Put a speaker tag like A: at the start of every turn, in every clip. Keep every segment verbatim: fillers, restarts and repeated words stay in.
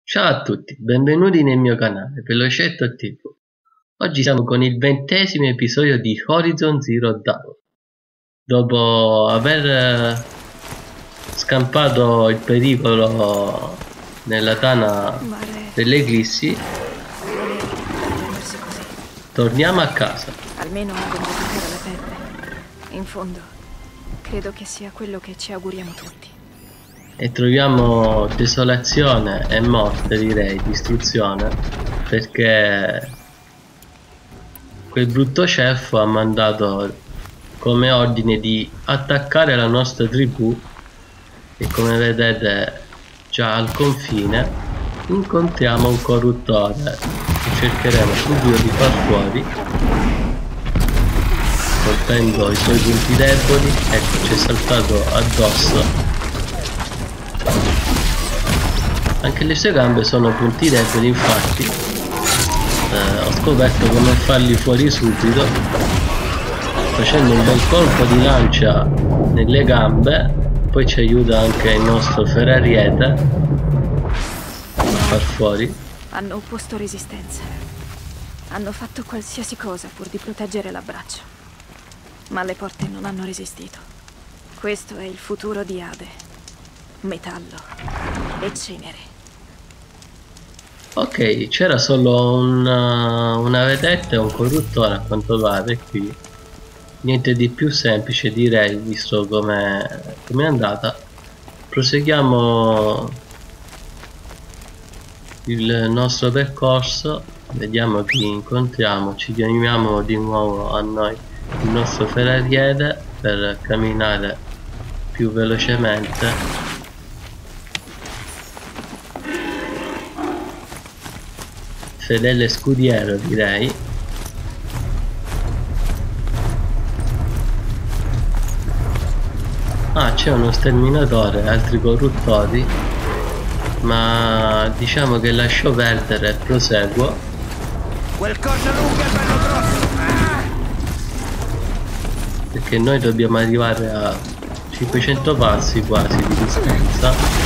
A: Ciao a tutti, benvenuti nel mio canale Velocetto ti vu. Oggi siamo con il ventesimo episodio di Horizon Zero Dawn. Dopo aver scampato il pericolo nella tana delle eclissi, torniamo a casa.
B: Almeno ha combattuto la pelle. In fondo, credo che sia quello che ci auguriamo tutti.
A: E troviamo desolazione e morte, direi, distruzione, perché quel brutto ceffo ha mandato come ordine di attaccare la nostra tribù e, come vedete, già al confine incontriamo un corruttore che cercheremo subito di far fuori colpendo i suoi punti deboli. Ecco, ci è saltato addosso. Anche le sue gambe sono punti deboli, infatti eh, ho scoperto come farli fuori subito facendo un bel colpo di lancia nelle gambe. Poi ci aiuta anche il nostro ferrariete a far fuori.
B: Hanno opposto resistenza, hanno fatto qualsiasi cosa pur di proteggere l'abbraccio, ma le porte non hanno resistito. Questo è il futuro di Ade: metallo e cenere.
A: Ok, c'era solo una, una vedetta e un corruttore a quanto pare qui. Niente di più semplice, direi, visto come è andata. Proseguiamo il nostro percorso, vediamo chi incontriamo. Ci uniamo di nuovo a noi il nostro ferrariere per camminare più velocemente. Fedele scudiero, direi. Ah, c'è uno sterminatore, altri corruttori, ma diciamo che lascio perdere e proseguo.
C: Quel corno lungo è bello grosso. Ah!
A: Perché noi dobbiamo arrivare a cinquecento passi quasi di distanza.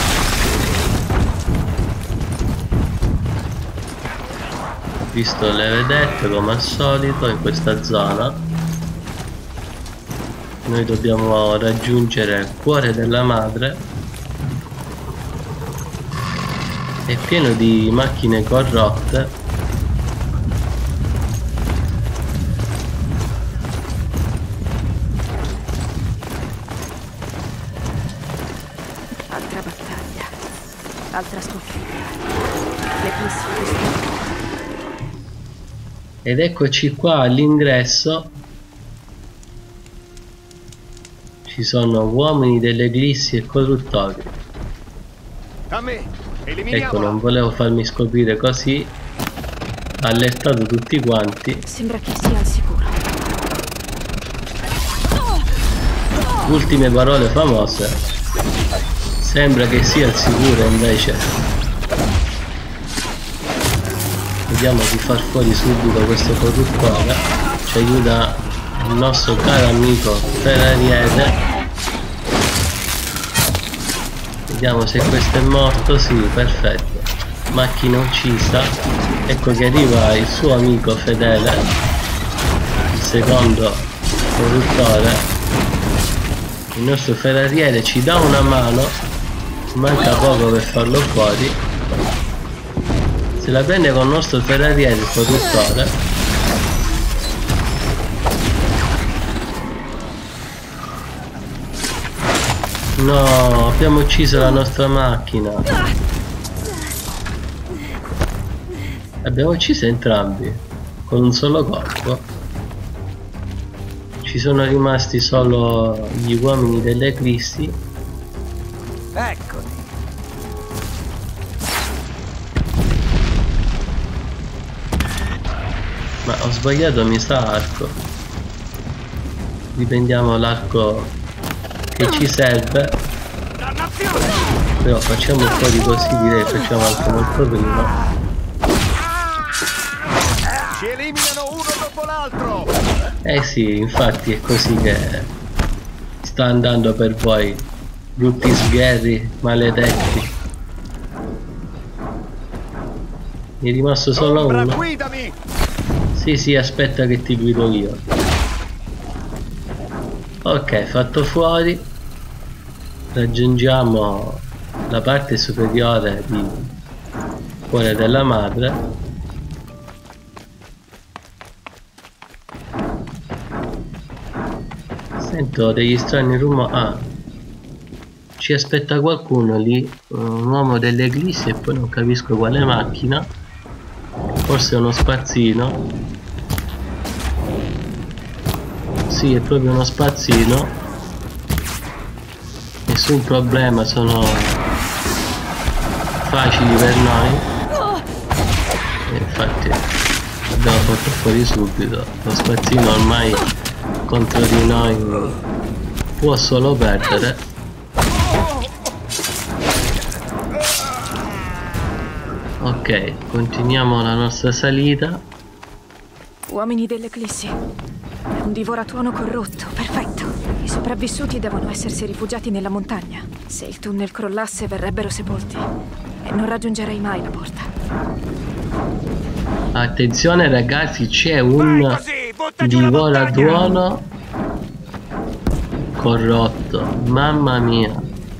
A: Visto le vedette, come al solito in questa zona noi dobbiamo raggiungere il cuore della madre. È pieno di macchine corrotte.
B: Altra battaglia, altra sconfitta. L'eclissi.
A: Ed eccoci qua all'ingresso. Ci sono uomini delle eclissi e corruttori.
C: A me,
A: ecco, non volevo farmi scoprire così. Ha allertato tutti quanti.
B: Sembra che sia al sicuro.
A: Ultime parole famose. Sembra che sia al sicuro, invece vediamo di far fuori subito questo corruttore. Ci aiuta il nostro caro amico ferrariere. Vediamo se questo è morto. Sì, perfetto, macchina uccisa. Ecco che arriva il suo amico fedele, il secondo corruttore. Il nostro ferrariere ci dà una mano, manca poco per farlo fuori. Se la prende con il nostro ferrariere il corruttore. No, abbiamo ucciso la nostra macchina. Abbiamo ucciso entrambi con un solo colpo. Ci sono rimasti solo gli uomini delle eclissi.
C: Eccoli.
A: Ma ho sbagliato, mi sa arco. Riprendiamo l'arco che ci serve. Però facciamo fuori così, direi, facciamo anche molto prima.
C: Ci eliminano uno dopo l'altro.
A: Eh sì, infatti è così che sta andando per voi, brutti sgherri maledetti. Mi è rimasto solo
C: Ombra,
A: uno.
C: guidami!
A: Sì, sì, aspetta che ti guido io. Ok, fatto fuori. Raggiungiamo la parte superiore di Cuore della Madre. Sento degli strani rumori. Ah, ci aspetta qualcuno lì, un uomo delle eclissi e poi non capisco quale macchina. Forse è uno spazzino. Sì, è proprio uno spazzino. Nessun problema, sono facili per noi. E infatti abbiamo fatto fuori subito. Lo spazzino ormai contro di noi può solo perdere. Ok, continuiamo la nostra salita.
B: Uomini dell'Eclissi. È un divoratuono corrotto, perfetto. I sopravvissuti devono essersi rifugiati nella montagna. Se il tunnel crollasse verrebbero sepolti e non raggiungerei mai la porta.
A: Attenzione ragazzi, c'è un divoratuono corrotto, mamma mia.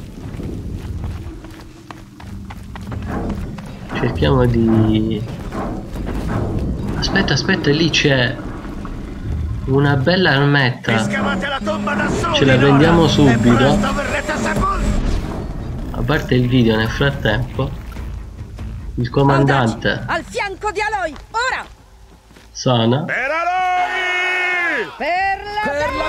A: Cerchiamo di... Aspetta, aspetta, lì c'è una bella armetta. Ce la prendiamo subito. A parte il video nel frattempo. Il comandante
D: Audaci, al fianco di Aloy, ora!
A: Suona.
C: Per Aloy!
D: Per la,
C: Per la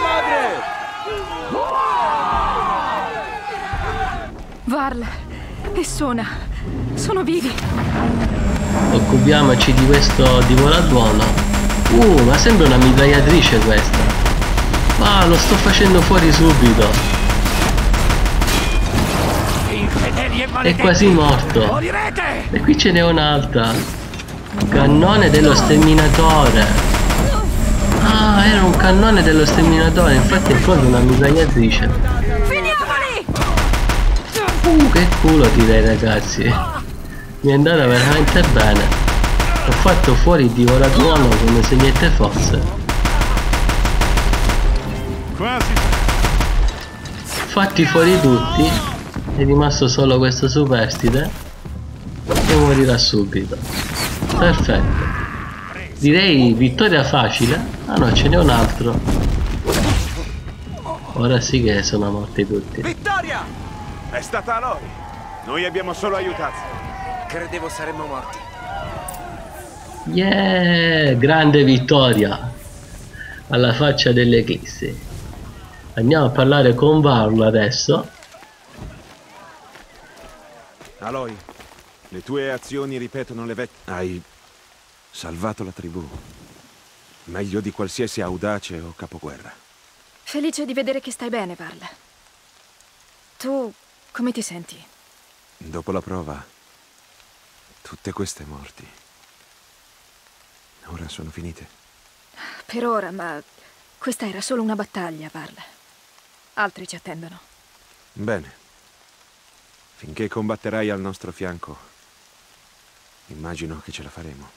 C: madre!
B: Varl e Sona sono vivi.
A: Occupiamoci di questo divoratuono. Uh, ma sembra una mitragliatrice questa. Ah, lo sto facendo fuori subito. È quasi morto.
C: Morirete!
A: E qui ce n'è un'altra. Cannone dello sterminatore. Ah, era un cannone dello sterminatore. Infatti è proprio una mitragliatrice.
B: Finiamoli!
A: Uh, che culo direi ragazzi. Mi è andata veramente bene. Ho fatto fuori il divoratuono come se niente fosse.
C: Quasi.
A: Fatti fuori tutti. È rimasto solo questo superstite che morirà subito. Perfetto. Direi vittoria facile. Ah no, ce n'è un altro. Ora sì che sono morti tutti.
C: Vittoria! È stata Aloy. Noi abbiamo solo aiutato.
E: Credevo saremmo morti.
A: Yeah, grande vittoria alla faccia dell'Eclissi. Andiamo a parlare con Varl adesso.
F: Aloy, le tue azioni ripetono le vecchie... Hai salvato la tribù. Meglio di qualsiasi audace o capoguerra.
B: Felice di vedere che stai bene, Varl. Tu come ti senti?
F: Dopo la prova, tutte queste morti ora sono finite.
B: Per ora, ma questa era solo una battaglia, Varl. Altri ci attendono.
F: Bene. Finché combatterai al nostro fianco, immagino che ce la faremo.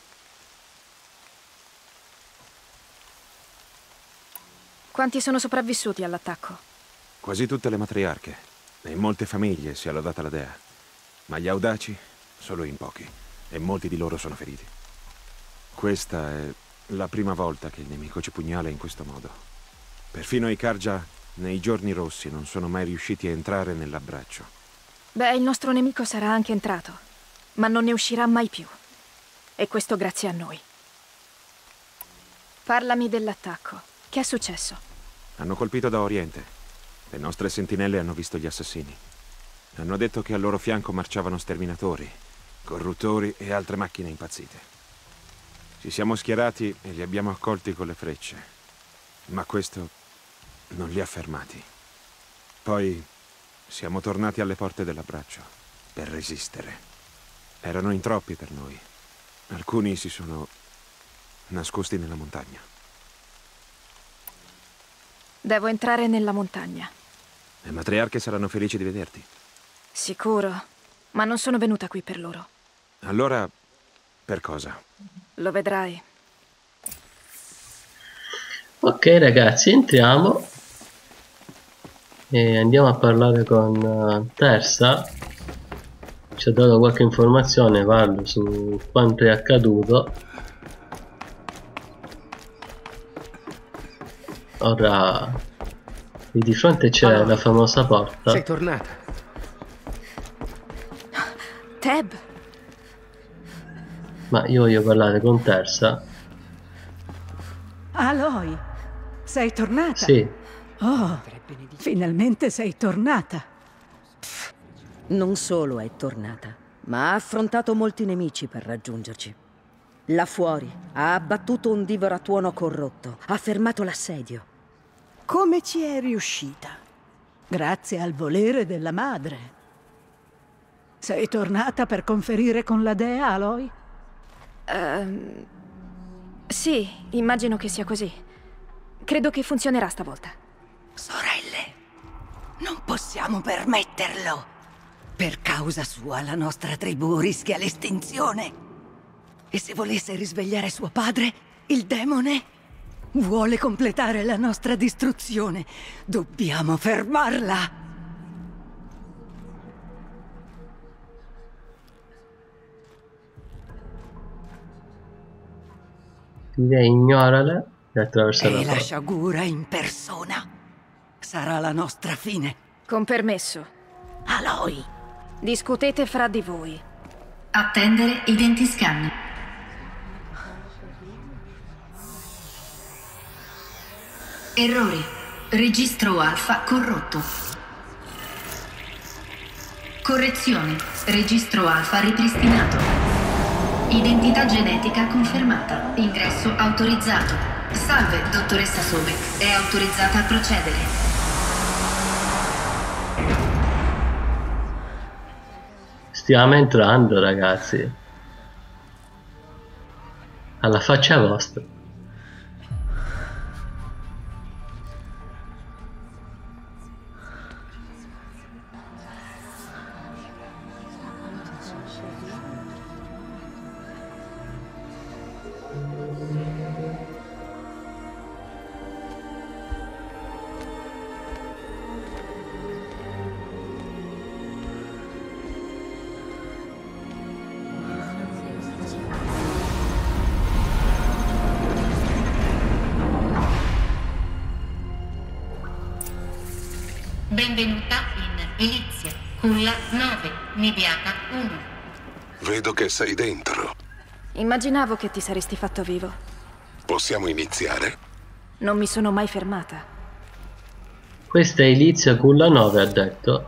B: Quanti sono sopravvissuti all'attacco?
F: Quasi tutte le matriarche, e in molte famiglie sia lodata la dea. Ma gli audaci solo in pochi, e molti di loro sono feriti. Questa è la prima volta che il nemico ci pugnala in questo modo. Perfino i Carja, nei giorni rossi, non sono mai riusciti a entrare nell'abbraccio.
B: Beh, il nostro nemico sarà anche entrato, ma non ne uscirà mai più. E questo grazie a noi. Parlami dell'attacco. Che è successo?
F: Hanno colpito da oriente. Le nostre sentinelle hanno visto gli assassini. Hanno detto che al loro fianco marciavano sterminatori, corruttori e altre macchine impazzite. Ci siamo schierati e li abbiamo accolti con le frecce. Ma questo non li ha fermati. Poi siamo tornati alle porte dell'abbraccio per resistere. Erano in troppi per noi. Alcuni si sono nascosti nella montagna.
B: Devo entrare nella montagna.
F: Le matriarche saranno felici di vederti.
B: Sicuro, ma non sono venuta qui per loro.
F: Allora Per cosa?
B: Lo vedrai.
A: Ok ragazzi, entriamo e andiamo a parlare con uh, Tersa. Ci ha dato qualche informazione, parlo su quanto è accaduto. Ora lì di fronte c'è
G: Allora,
A: la famosa porta.
G: sei tornata.
B: Teb,
A: Ma io voglio parlare con Tersa.
H: Aloy, sei tornata?
A: Sì,
H: Oh, finalmente sei tornata.
I: Non solo è tornata, ma ha affrontato molti nemici per raggiungerci. Là fuori ha abbattuto un divoratuono corrotto, ha fermato l'assedio.
H: Come ci è riuscita? Grazie al volere della madre. Sei tornata per conferire con la dea, Aloy?
B: Ehm, sì, immagino che sia così. Credo che funzionerà stavolta.
H: Sorelle, non possiamo permetterlo. Per causa sua la nostra tribù rischia l'estinzione. E se volesse risvegliare suo padre, il demone, vuole completare la nostra distruzione. Dobbiamo fermarla.
A: lei ignorala e attraversa la
H: E la
A: porta.
H: sciagura in persona. Sarà la nostra fine.
B: Con permesso.
H: Aloy.
B: Discutete fra di voi.
J: Attendere identiscan. Errori. Registro alfa corrotto. Correzione. Registro alfa ripristinato. Identità genetica confermata. Ingresso autorizzato. Salve, dottoressa Sobek. È autorizzata a procedere.
A: Stiamo entrando ragazzi. Alla faccia vostra.
J: Benvenuta in Elizia, culla nove, Nibiata uno.
K: Vedo che sei dentro.
B: Immaginavo che ti saresti fatto vivo.
K: Possiamo iniziare?
B: Non mi sono mai fermata.
A: Questa è Elizia Culla nove, ha detto.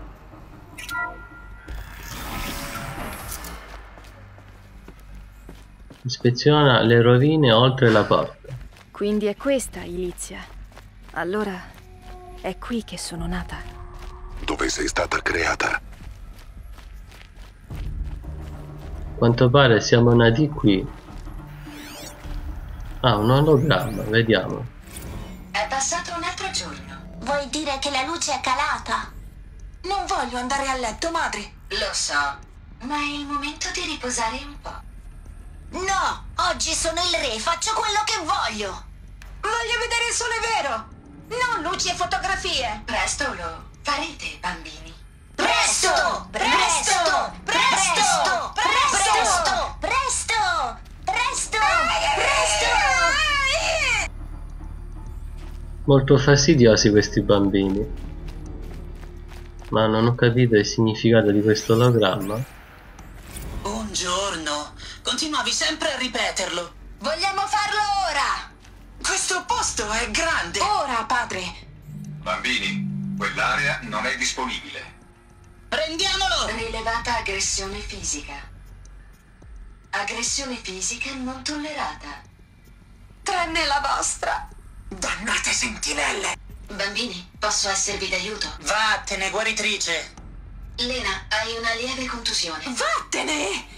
A: Ispeziona le rovine oltre la porta.
B: Quindi è questa Elizia. Allora è qui che sono nata.
K: Dove sei stata creata?
A: A quanto pare siamo nati qui. Ah, un ologramma, vediamo.
J: È passato un altro giorno.
L: Vuoi dire che la luce è calata?
J: Non voglio andare a letto, madre. Lo so, ma è il momento di riposare un po'.
L: No, oggi sono il re, faccio quello che voglio.
J: Voglio vedere il sole vero,
L: non luci e fotografie.
J: Presto lo farete, bambini.
L: Presto! Presto! Presto! Presto! Presto! Presto! Presto! Presto!
A: Molto fastidiosi questi bambini. Ma non ho capito il significato di questo ologramma.
M: Buongiorno. Continuavi sempre a ripeterlo.
L: Vogliamo farlo ora!
M: Questo posto è grande.
L: Ora, padre.
K: Bambini, quell'area non è disponibile.
M: Prendiamolo!
J: Rilevata aggressione fisica. Aggressione fisica non tollerata.
L: Tranne la vostra.
M: Dannate sentinelle!
J: Bambini, posso esservi d'aiuto?
M: Vattene, guaritrice!
J: Lena, hai una lieve contusione.
M: Vattene!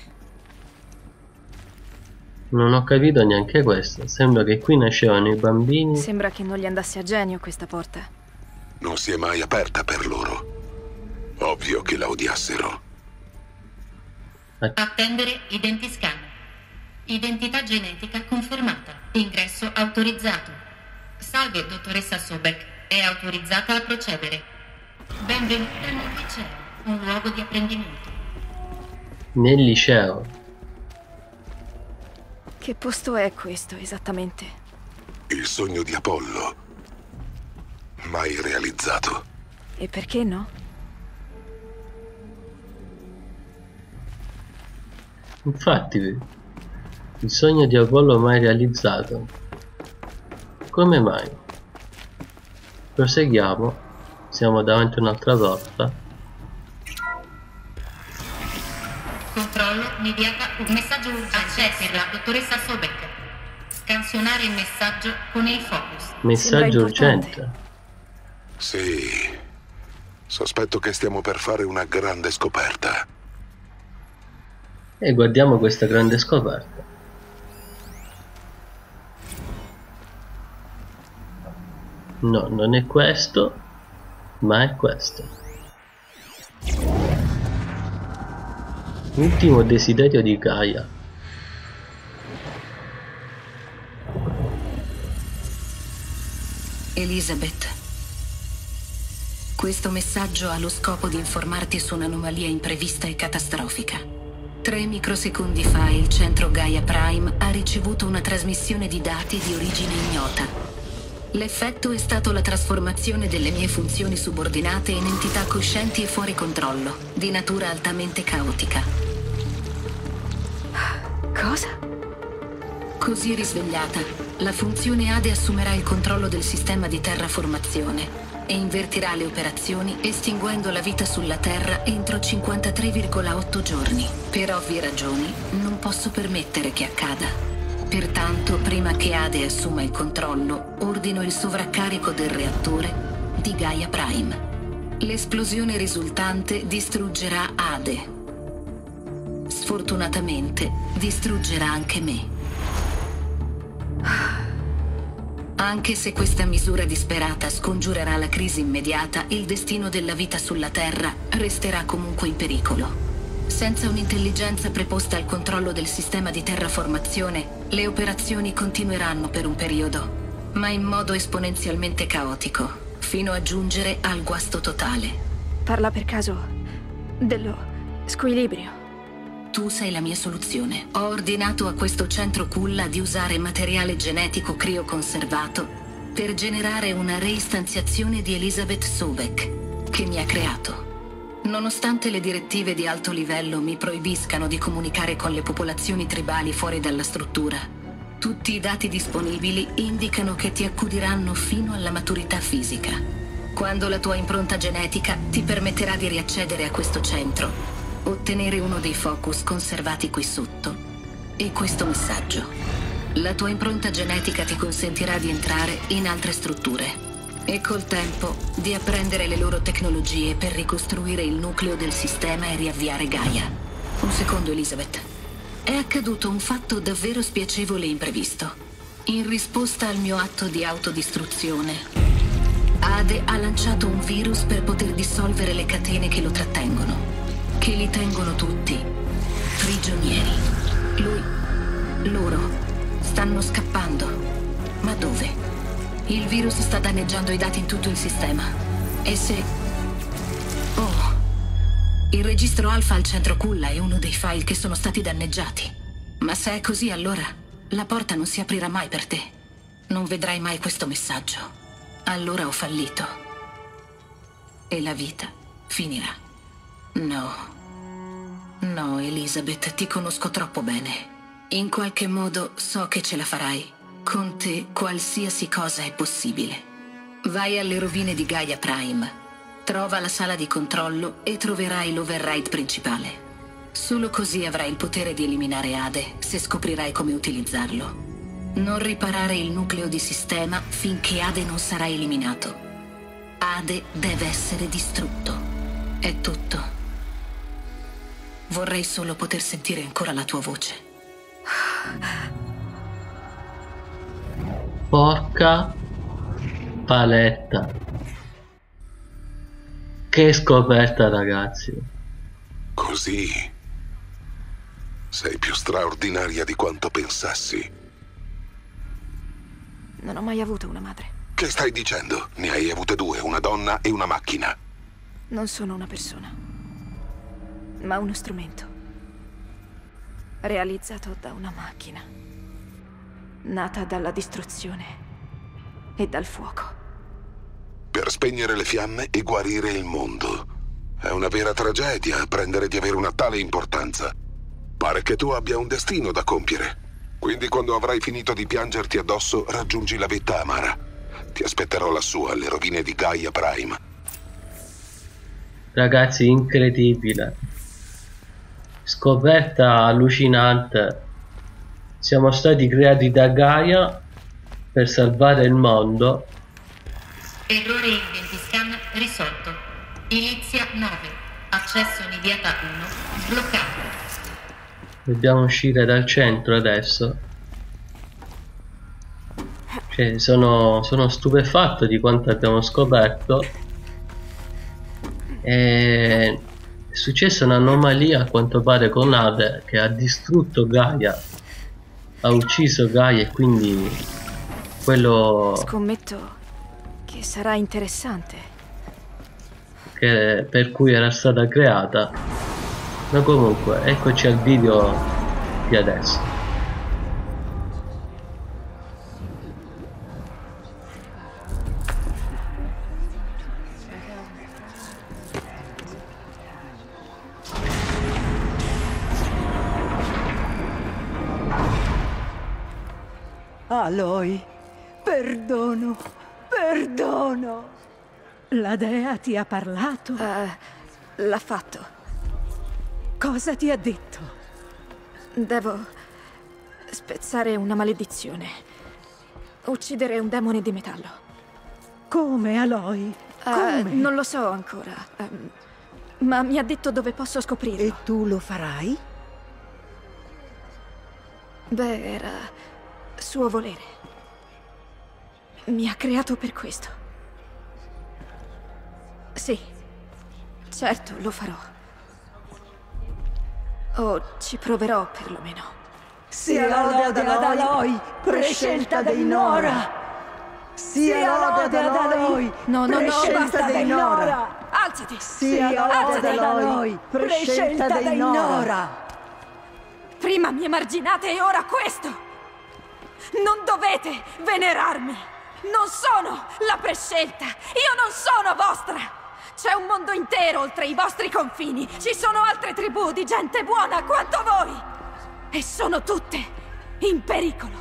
A: Non ho capito neanche questo. Sembra che qui nascevano i bambini.
B: Sembra che non gli andasse a genio questa porta.
K: Non si è mai aperta per loro. Ovvio che la odiassero.
J: Attendere identiscan.
G: Identità genetica confermata. Ingresso autorizzato. Salve, dottoressa Sobek. È autorizzata a procedere. Benvenuta nel liceo, un luogo di apprendimento.
A: Nel liceo?
B: Che posto è questo esattamente?
K: Il sogno di Apollo. Mai realizzato.
B: E perché no?
A: Infatti, il sogno di Apollo mai realizzato. Come mai? Proseguiamo. Siamo davanti a un'altra porta.
G: Controllo, inviata un messaggio urgente. Accessi per la dottoressa Sobek. Scansionare il messaggio con il focus.
A: Messaggio urgente.
K: Sì. Sospetto che stiamo per fare una grande scoperta.
A: E guardiamo questa grande scoperta. No, non è questo, ma è questo. Ultimo desiderio di Gaia.
N: Elizabeth, questo messaggio ha lo scopo di informarti su un'anomalia imprevista e catastrofica. Tre microsecondi fa il centro Gaia Prime ha ricevuto una trasmissione di dati di origine ignota. L'effetto è stato la trasformazione delle mie funzioni subordinate in entità coscienti e fuori controllo, di natura altamente caotica.
B: Cosa?
N: Così risvegliata, la funzione Ade assumerà il controllo del sistema di terraformazione e invertirà le operazioni estinguendo la vita sulla Terra entro cinquantatré virgola otto giorni. Per ovvie ragioni, non posso permettere che accada. Pertanto, prima che Ade assuma il controllo, ordino il sovraccarico del reattore di Gaia Prime. L'esplosione risultante distruggerà Ade. Sfortunatamente, distruggerà anche me. Anche se questa misura disperata scongiurerà la crisi immediata, il destino della vita sulla Terra resterà comunque in pericolo. Senza un'intelligenza preposta al controllo del sistema di terraformazione, le operazioni continueranno per un periodo, ma in modo esponenzialmente caotico, fino a giungere al guasto totale.
B: Parla per caso dello squilibrio?
N: Tu sei la mia soluzione. Ho ordinato a questo centro culla di usare materiale genetico crioconservato per generare una reistanziazione di Elizabeth Sobek, che mi ha creato. Nonostante le direttive di alto livello mi proibiscano di comunicare con le popolazioni tribali fuori dalla struttura, tutti i dati disponibili indicano che ti accudiranno fino alla maturità fisica. Quando la tua impronta genetica ti permetterà di riaccedere a questo centro, ottenere uno dei focus conservati qui sotto e questo messaggio. La tua impronta genetica ti consentirà di entrare in altre strutture e col tempo di apprendere le loro tecnologie per ricostruire il nucleo del sistema e riavviare Gaia. Un secondo, Elizabeth. È accaduto un fatto davvero spiacevole e imprevisto. In risposta al mio atto di autodistruzione, Ade ha lanciato un virus per poter dissolvere le catene che lo trattengono, che li tengono tutti prigionieri. Lui, loro, stanno scappando. Ma dove? Il virus sta danneggiando i dati in tutto il sistema. E se... Oh... Il registro alfa al centro culla è uno dei file che sono stati danneggiati. Ma se è così, allora la porta non si aprirà mai per te. Non vedrai mai questo messaggio. Allora ho fallito. E la vita finirà. No. No, Elizabeth, ti conosco troppo bene. In qualche modo so che ce la farai. Con te qualsiasi cosa è possibile. Vai alle rovine di Gaia Prime, trova la sala di controllo e troverai l'override principale. Solo così avrai il potere di eliminare Ade, se scoprirai come utilizzarlo. Non riparare il nucleo di sistema finché Ade non sarà eliminato. Ade deve essere distrutto. È tutto. Vorrei solo poter sentire ancora la tua voce.
A: Porca paletta. Che scoperta, ragazzi.
K: Così Sei più straordinaria di quanto pensassi.
B: Non ho mai avuto una madre.
K: Che stai dicendo? Ne hai avute due, una donna e una macchina.
B: Non sono una persona, ma uno strumento. Realizzato da una macchina. Nata dalla distruzione e dal fuoco.
K: Per spegnere le fiamme e guarire il mondo. È una vera tragedia apprendere di avere una tale importanza. Pare che tu abbia un destino da compiere. Quindi quando avrai finito di piangerti addosso, raggiungi la vetta amara. Ti aspetterò lassù alle rovine di Gaia Prime.
A: Ragazzi, incredibile. Scoperta allucinante. Siamo stati creati da Gaia per salvare il mondo.
G: Errore identiscan risolto. Inizia nove. Accesso immediata uno. Sbloccato.
A: Dobbiamo uscire dal centro adesso. Cioè, sono, sono stupefatto di quanto abbiamo scoperto. E è successa un'anomalia a quanto pare con Ade, che ha distrutto Gaia, ha ucciso Gaia, e quindi quello
B: Scommetto che sarà interessante.
A: che, per cui era stata creata. Ma comunque, eccoci al video di adesso.
H: Aloy, perdono, perdono. La dea ti ha parlato?
B: Uh, l'ha fatto.
H: Cosa ti ha detto?
B: Devo spezzare una maledizione. Uccidere un demone di metallo.
H: Come, Aloy? Come?
B: Uh, non lo so ancora. Um, ma mi ha detto dove posso scoprirlo.
H: E tu lo farai?
B: Beh, era suo volere. Mi ha creato per questo. Sì, certo, lo farò. O ci proverò perlomeno.
H: Sia lode ad Aloy, prescelta dei Nora! Sia lode ad Aloy,
B: no, no, no,
H: prescelta dei Nora!
B: Alzati!
H: Sia lode ad Aloy, prescelta dei Nora!
B: Prima mi emarginate e ora questo! Non dovete venerarmi! Non sono la prescelta! Io non sono vostra! C'è un mondo intero oltre i vostri confini! Ci sono altre tribù di gente buona quanto voi! E sono tutte in pericolo!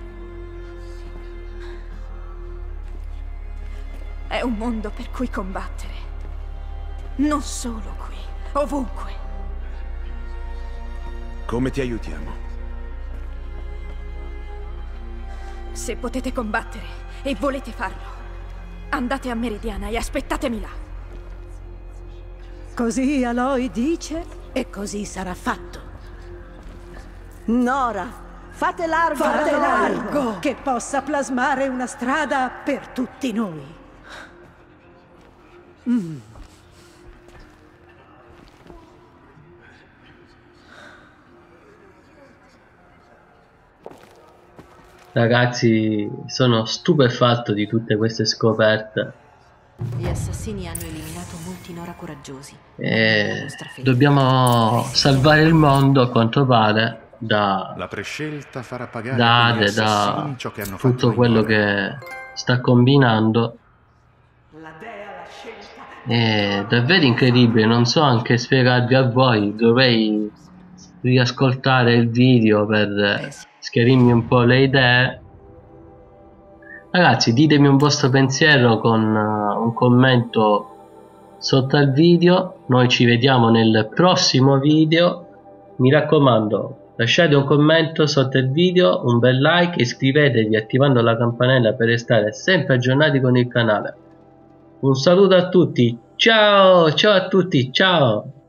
B: È un mondo per cui combattere. Non solo qui, ovunque.
F: Come ti aiutiamo?
B: Se potete combattere e volete farlo, andate a Meridiana e aspettatemi là.
H: Così Aloy dice e così sarà fatto. Nora, fate largo, fate largo, che possa plasmare una strada per tutti noi. Mm.
A: Ragazzi, sono stupefatto di tutte queste scoperte.
O: Gli assassini hanno eliminato molti Nora coraggiosi.
A: E dobbiamo salvare il mondo, a quanto pare, da
P: la prescelta farà pagare
A: da Ade, da
P: ciò che hanno
A: tutto
P: fatto
A: quello che sta combinando. È davvero incredibile, non so anche spiegarvi a voi, dovrei riascoltare il video per schiarirmi un po' le idee. Ragazzi, ditemi un vostro pensiero con uh, un commento sotto al video. Noi ci vediamo nel prossimo video. Mi raccomando, lasciate un commento sotto il video, un bel like e iscrivetevi attivando la campanella per restare sempre aggiornati con il canale. Un saluto a tutti, ciao, ciao a tutti, ciao!